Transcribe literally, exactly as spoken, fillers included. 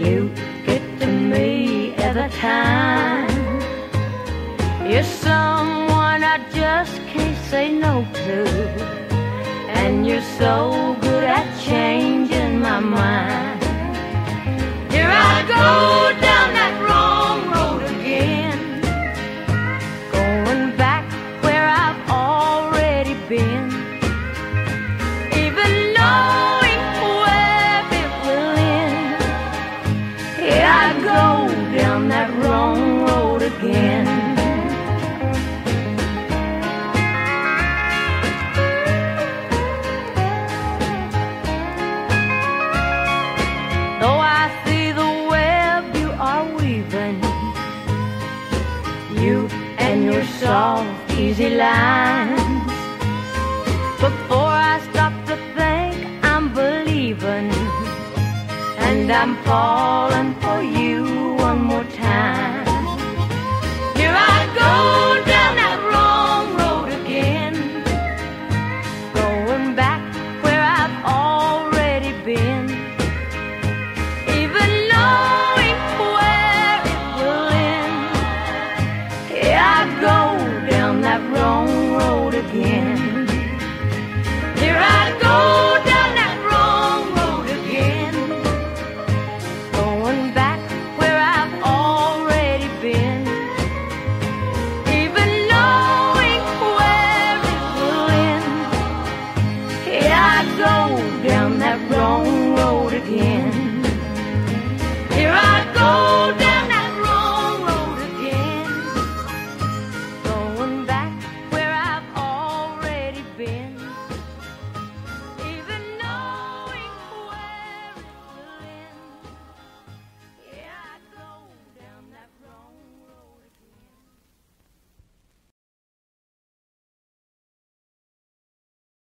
You get to me every time. You're someone I just can't say no to, and you're so good at changing my mind. Here I go down that wrong road again, going back where I've already been, even knowing where it will end. Here I go down that wrong road again. Though I see the web you are weaving, you and your soft, easy lines, before I stop to think, I'm believing, and I'm falling for you